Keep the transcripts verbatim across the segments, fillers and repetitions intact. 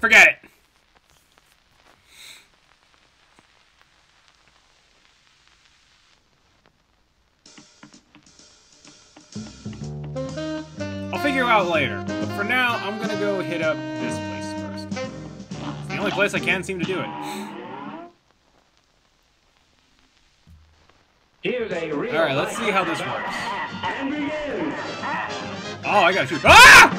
Forget it. I'll figure it out later. But for now, I'm gonna go hit up this place first. It's the only place I can seem to do it. Alright, let's see how this works. Oh, I gotta shoot. Ah!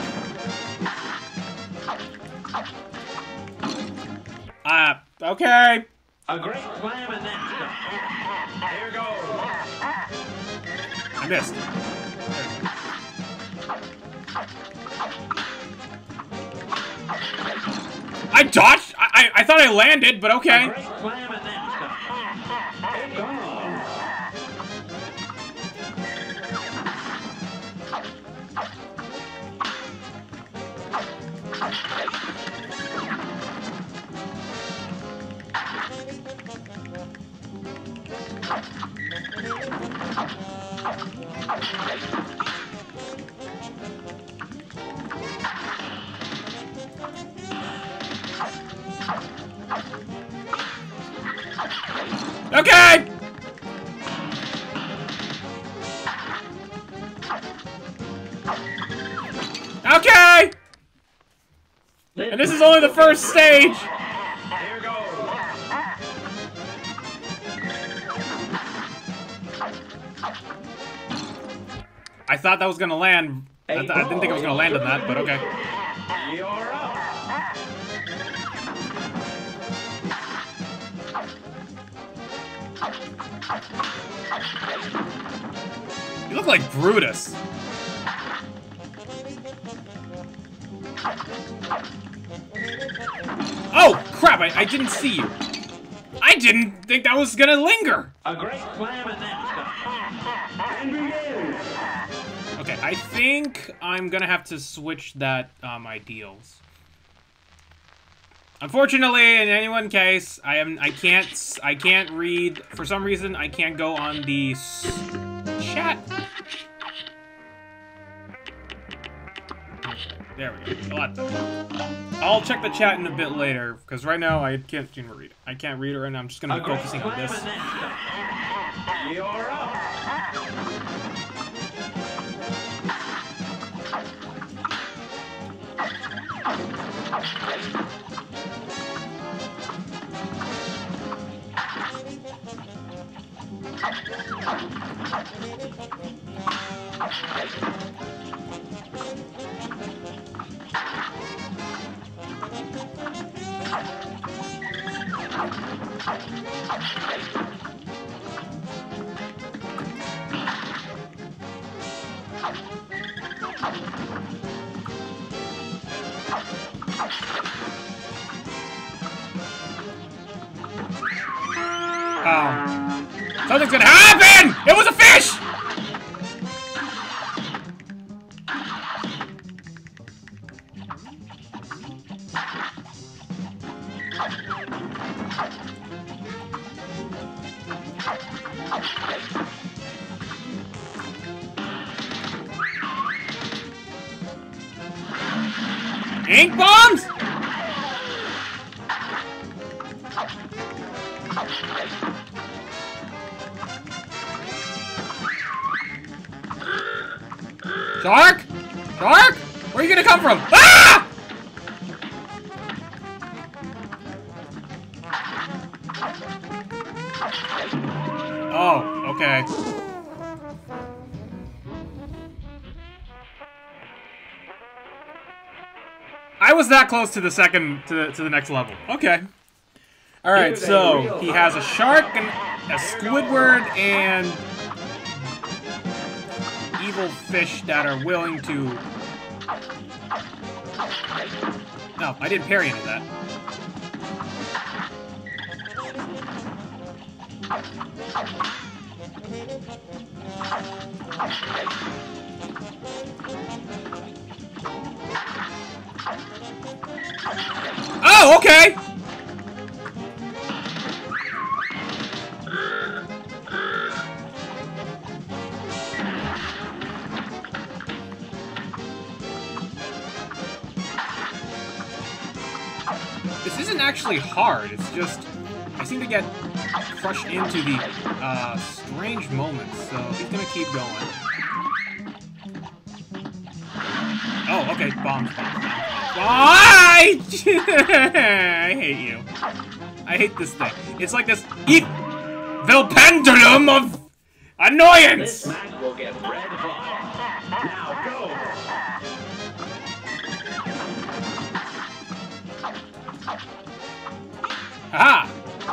Ah, uh, okay. A great slam and then here goes. I missed. I dodged. I, I I thought I landed, but okay. A great slam and then it's gone. Okay. Okay. And this is only the first stage. Here goes. I thought that was gonna land. I, th I didn't think I was gonna land on that, but okay. You're up. You look like Brutus. Oh, crap, I, I didn't see you. I didn't think that was gonna linger. A great slam and then Okay, I think I'm gonna have to switch that, um, ideals. Unfortunately, in any one case, I am, I can't, I can't read, for some reason, I can't go on the s chat. There we go. A lot better. I'll check the chat in a bit later, because right now I can't even read it. I can't read it right now. I'm just gonna be focusing on this. You're up. Um, something's gonna happen! It was a fish! Ink bombs? Shark? Shark? Where are you gonna come from? Ah! Oh, okay. I was that close to the second, to the, to the next level. Okay. Alright, so he has a shark and a Squidward and evil fish that are willing to... No, I didn't parry any of that. Oh, okay! This isn't actually hard, it's just... I seem to get crushed into the uh, strange moments, so he's gonna keep going. Oh, okay, bombs, bombs, bombs. I hate you. I hate this thing. It's like this evil pendulum of annoyance! This match will get red hot. Now go! Aha!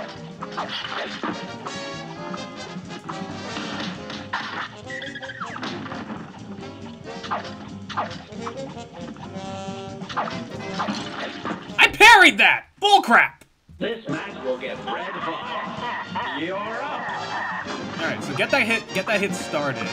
I parried that! Bullcrap! This match will get red hot. You're up. Alright, so get that hit get that hit started.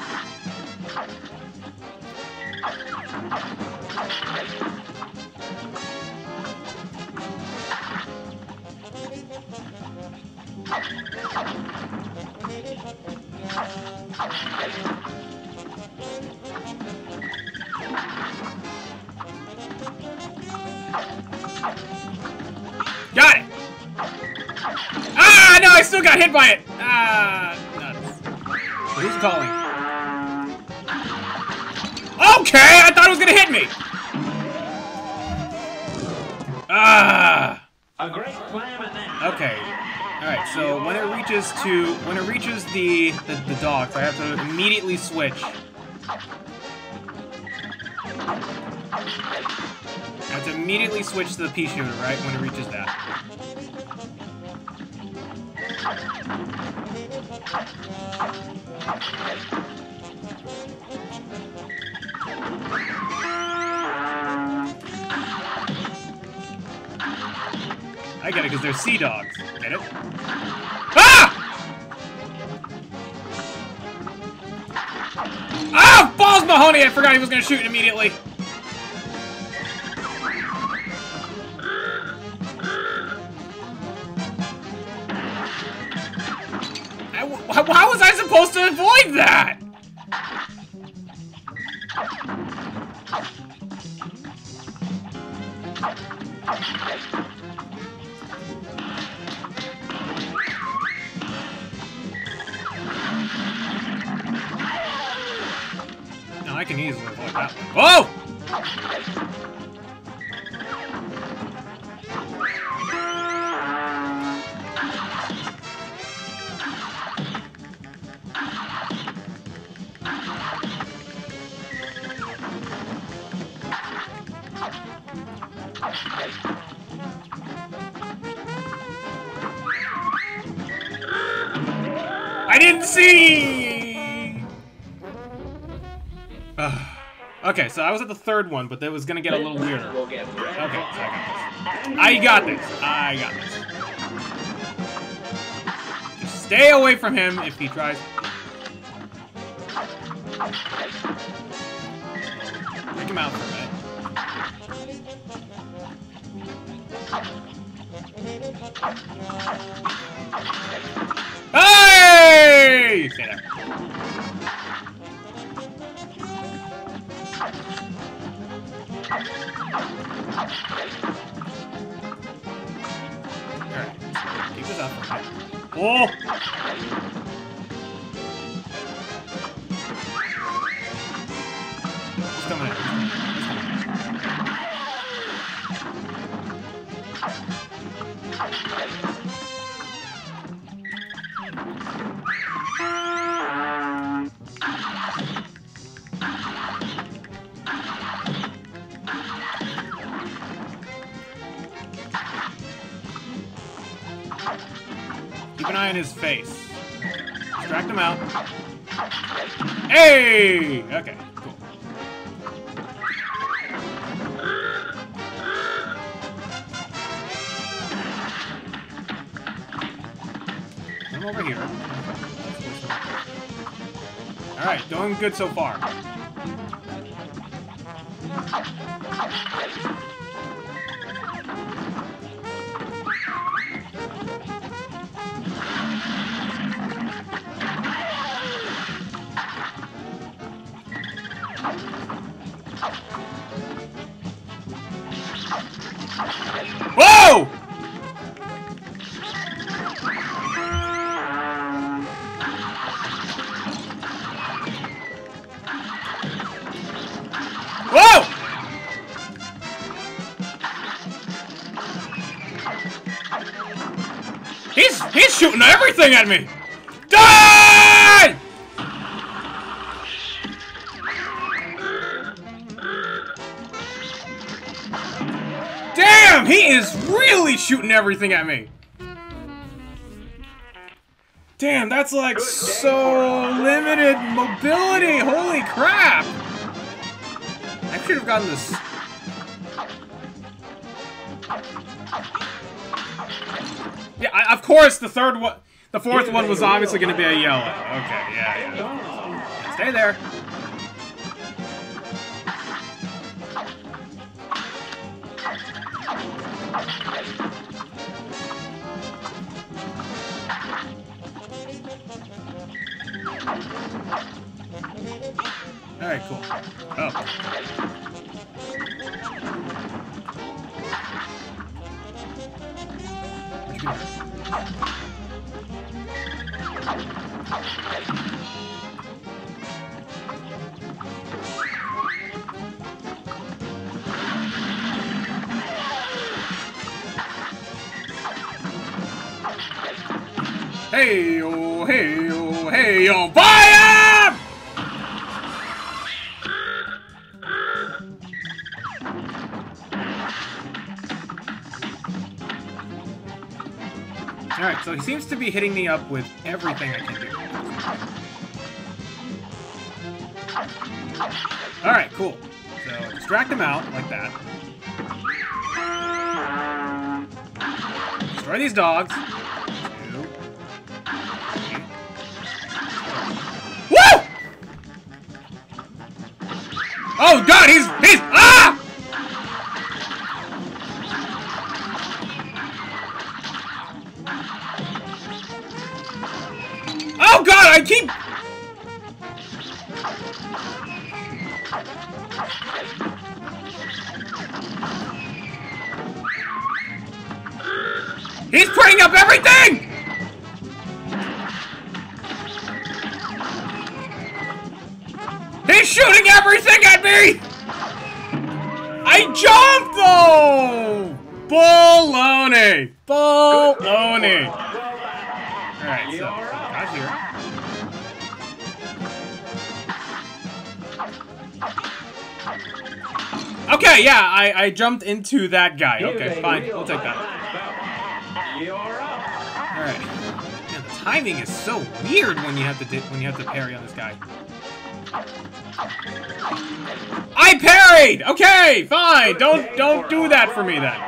Got it! Ah, no, I still got hit by it! Ah, nuts. Who's calling? Okay, I thought it was gonna hit me! Ah! A great slam in that. Okay. Alright, so when it reaches to... When it reaches the, the, the dogs, I have to immediately switch. I have to immediately switch to the pea shooter, right? When it reaches that. I get it, because they're sea dogs. Get it? Ah! Ah! Balls, Mahoney! I forgot he was going to shoot immediately. I, how was I supposed to avoid that? No, I can easily avoid that one. Whoa! I didn't see! Uh, okay, so I was at the third one, but that was gonna get a little weirder. Okay, so I got this. I got this. I got this. Just stay away from him if he tries. Take him out for a minute. Hey! Stay there. Alright, keep this up for a minute. Oh! He's coming in. Keep an eye on his face. Distract him out. Hey! Okay, cool. Come over here. Alright, doing good so far. Whoa! He's he's shooting everything at me! Die! Damn, he is really shooting everything at me. Damn, that's like so limited mobility. Holy crap! I should have gotten this. Yeah, I, of course, the third one, the fourth one was obviously going to be a yellow. Okay, yeah, yeah. Stay there. All right, cool. Oh. Hey oh, hey oh, hey oh, fire! Alright, so he seems to be hitting me up with everything I can do. Alright, cool. So, distract him out, like that. Destroy these dogs. Two. Three. Woo! Oh god, he's, he's, ah! Oh god, I keep... He's putting up everything! He's shooting everything at me! I jumped though! Baloney! Baloney! Alright, so, got here. Okay, yeah, I, I jumped into that guy. Okay, fine, we'll take that. Alright. Man, the timing is so weird when you have to when you have to parry on this guy. I parried! Okay, fine. Don't don't do that for me then.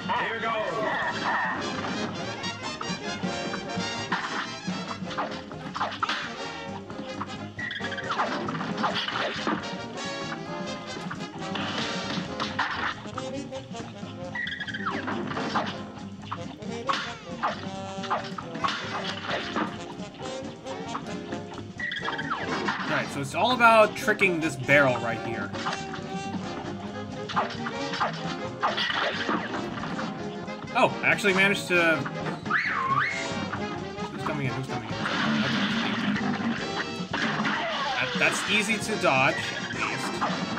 Alright, so it's all about tricking this barrel right here. Oh, I actually managed to... Who's coming in? Who's coming in? Okay. That, that's easy to dodge, at least.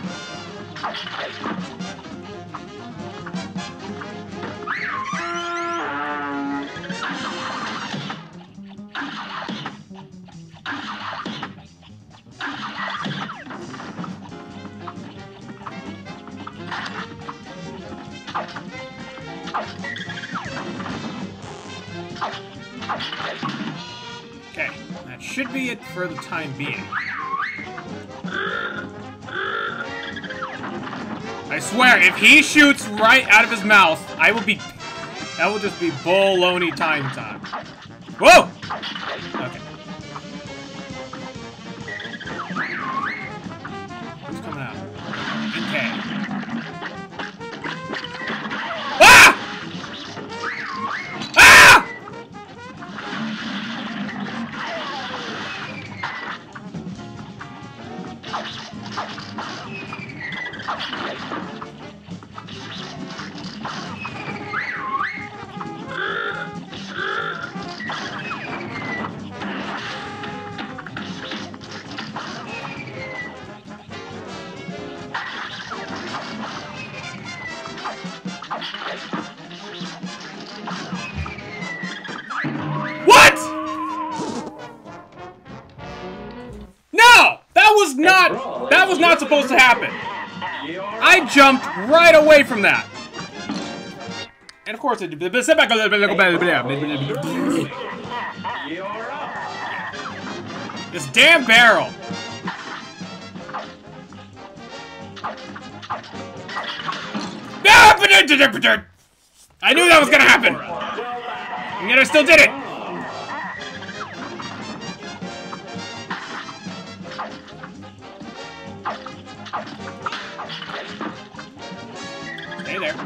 Okay, that should be it for the time being. I swear, if he shoots right out of his mouth, I will be... That will just be baloney time time. Whoa! Okay. Who's coming out? Okay. Ah! Ah! supposed to happen? I jumped right away from that. And of course, it... This damn barrel. I knew that was gonna happen. And yet I still did it. Stay there.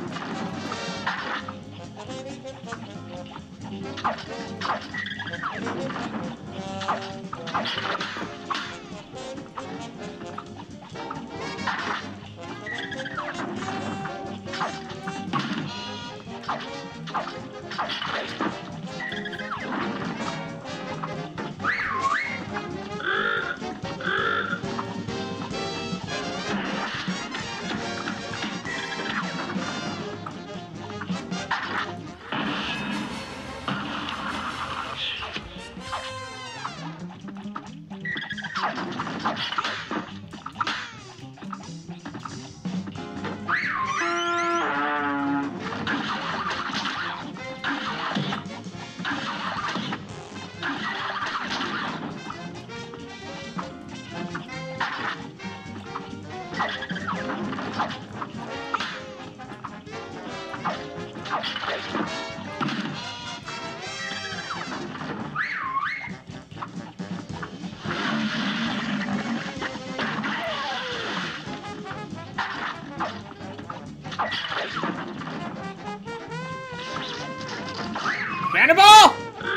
Cannonball!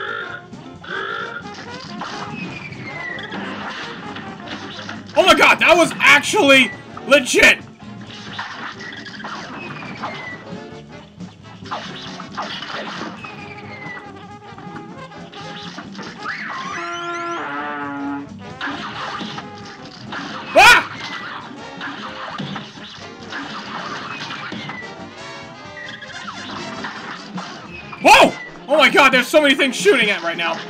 Oh my god, that was actually legit! Ah! Whoa! Oh my god, there's so many things shooting at right now.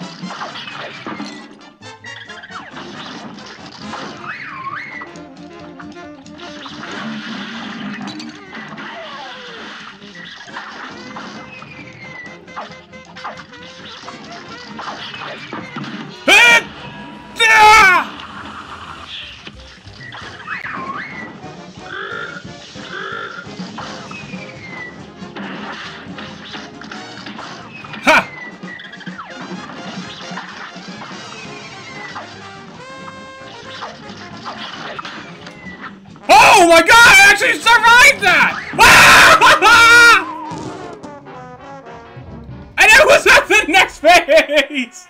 Oh my god, I actually survived that! And it was at the next phase!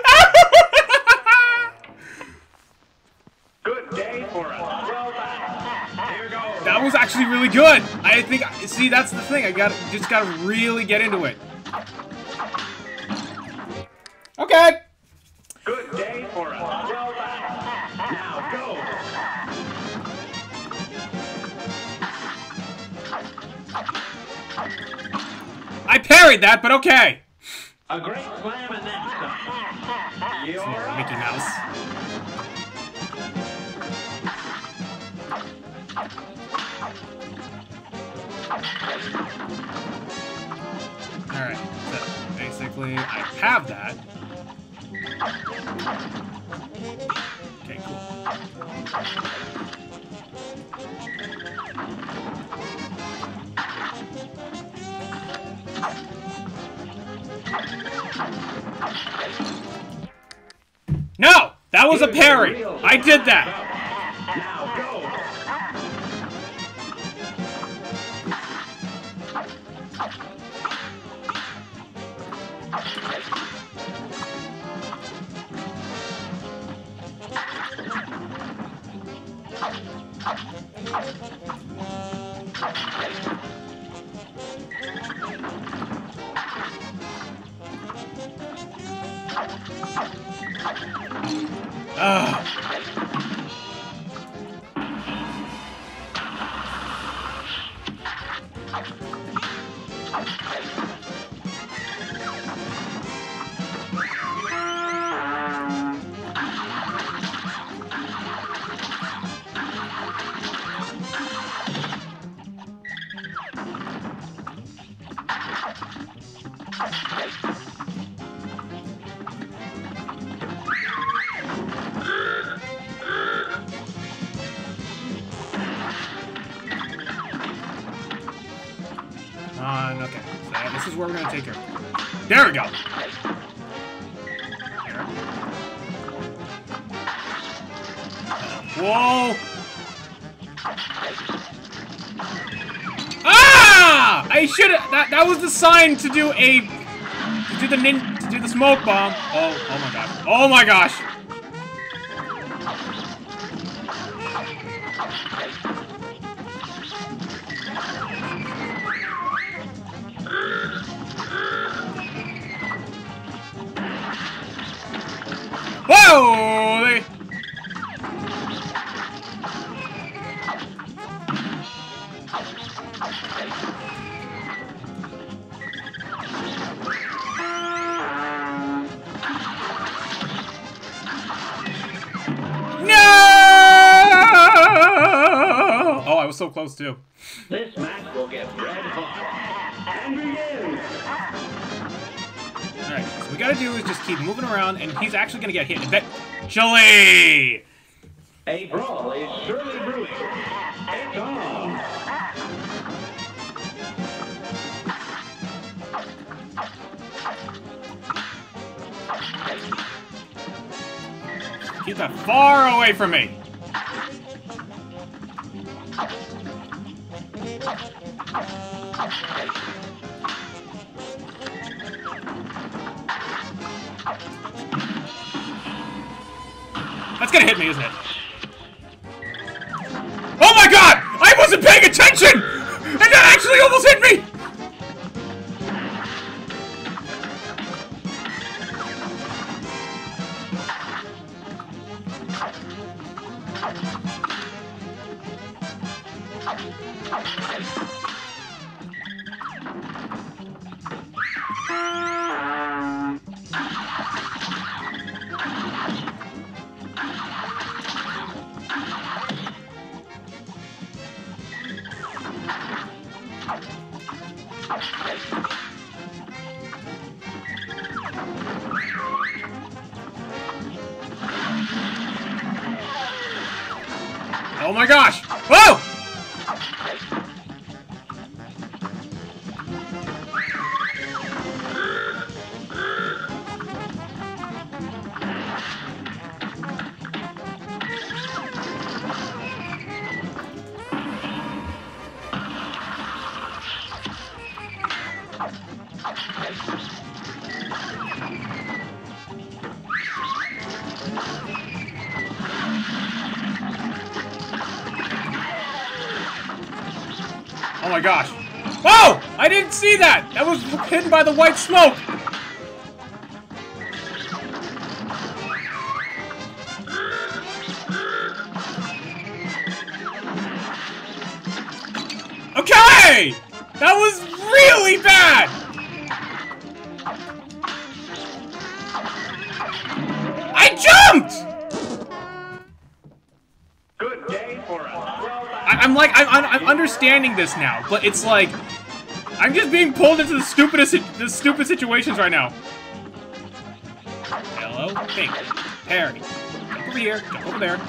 Good day for us. Well done. Here goes. That was actually really good. I think, see, that's the thing. I got just gotta really get into it. Okay. Good day for us. Well done. Now go. I parried that, but okay. A great slam and then some. You're up. Mickey Mouse. Alright, so basically I have that. Okay, cool. No! That was a parry! I did that! Now go. Ugh. This is where we're gonna take her. There we go. Whoa! Ah! I should have. That that was the sign to do a to do the nin to do the smoke bomb. Oh oh my gosh! Oh my gosh! Whoa! They... Oh, I was so close too. This match will get red hot and begin. Alright, so what we gotta do is just keep moving around, and he's actually gonna get hit eventually! A brawl is surely brewing. It's on. Keep that far away from me! That's gonna hit me, isn't it? Oh my god! I wasn't paying attention! And that actually almost hit me! Oh my gosh! Whoa! Oh my gosh. Whoa! I didn't see that! That was hidden by the white smoke! Okay! That was really bad! I jumped! Good day for us. I, I'm like, I'm, I'm, I'm understanding this now, but it's like, I'm just being pulled into the stupidest, the stupid situations right now. Hello, Pink, Harry, jump over here, jump over there.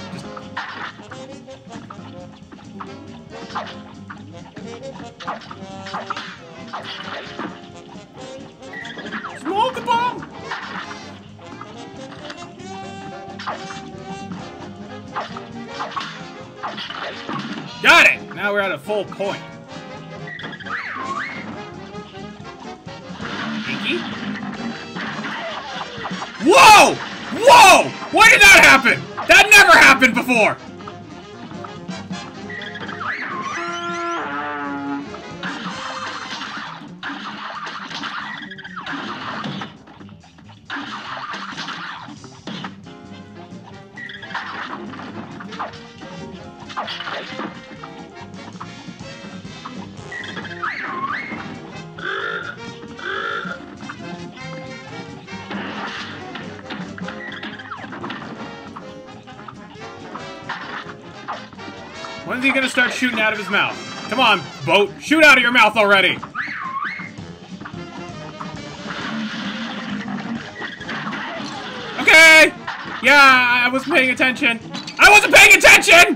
Just... Smoke the bomb! Got it! Now we're at a full point. Pinky? Whoa! Whoa! Why did that happen? That never happened before! When's he gonna start shooting out of his mouth? Come on, boat, shoot out of your mouth already! Okay! Yeah, I was paying attention. I wasn't paying attention!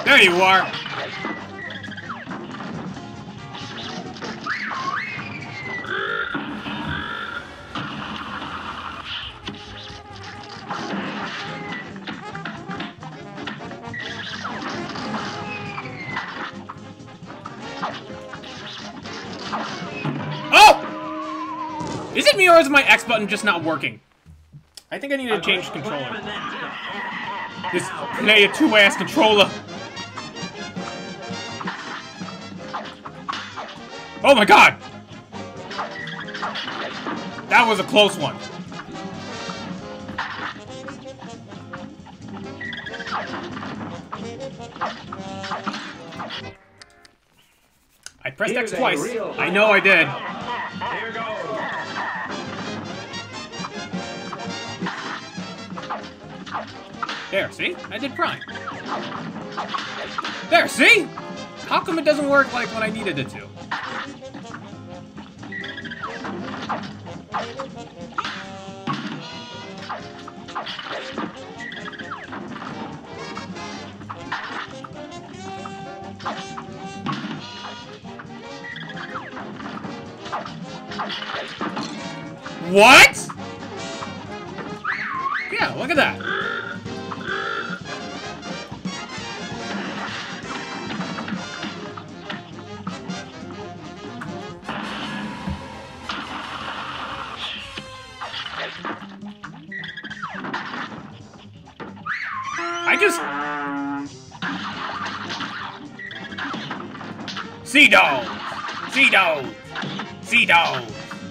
There you are. Oh! Is it me or is my X button just not working? I think I need to change controller. This play a two-ass controller. Oh my god! That was a close one. I pressed X twice. I know I did. Here goes. There, see? I did prime. There, see? How come it doesn't work like when I needed it to? What? Yeah, look at that. I just... Sea dogs! Sea dogs! Sea dogs!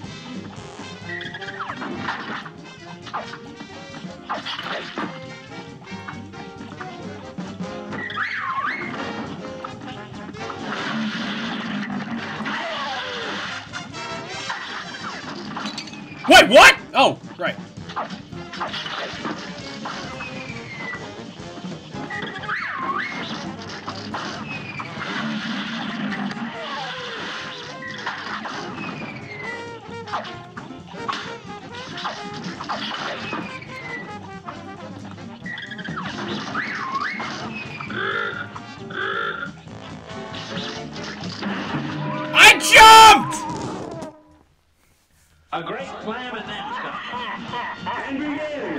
Wait, what? Oh, right. I jumped! A great slam and then stop. And begin.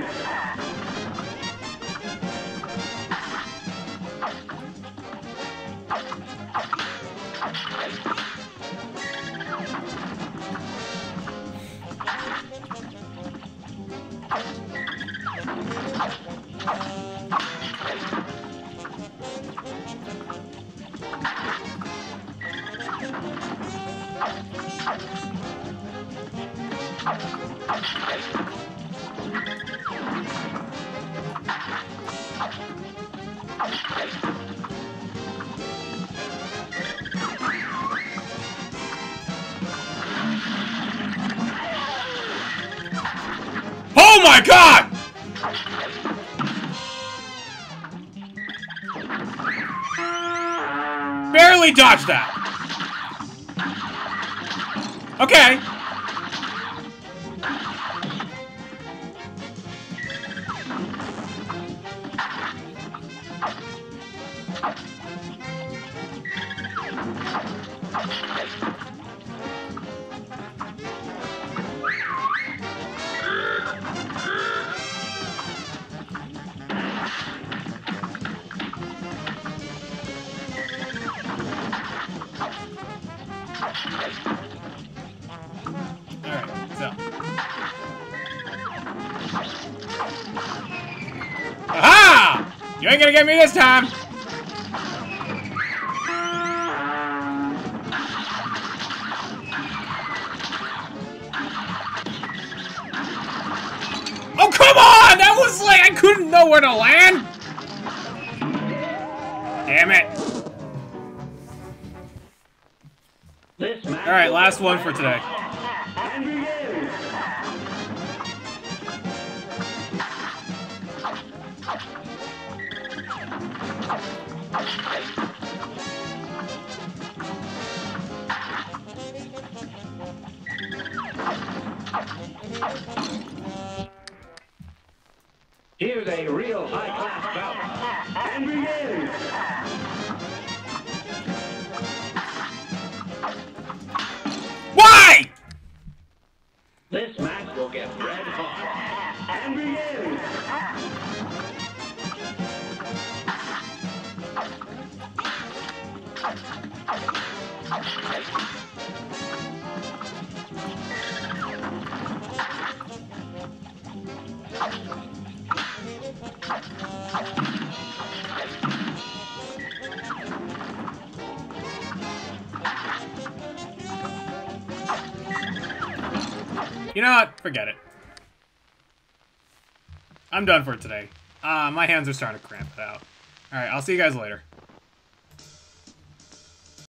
Oh my god! Barely dodged that. Okay. Alright, so. Aha! You ain't gonna get me this time! Oh, come on! That was like, I couldn't know where to land! Damn it. Alright, last one for today. And begin. Here's a real high-class bout. And begin. You know what? Forget it. I'm done for today. Uh, my hands are starting to cramp it out. Alright, I'll see you guys later.